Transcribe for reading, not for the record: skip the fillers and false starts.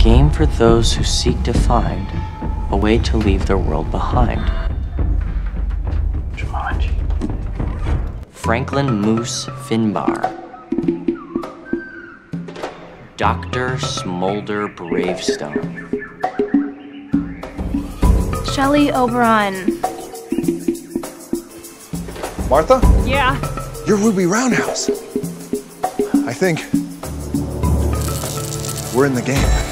game for those who seek to find a way to leave their world behind. Jumanji. Franklin Moose Finbar. Dr. Smolder Bravestone. Shelley Oberon. Martha? Yeah. You're Ruby Roundhouse. I think we're in the game.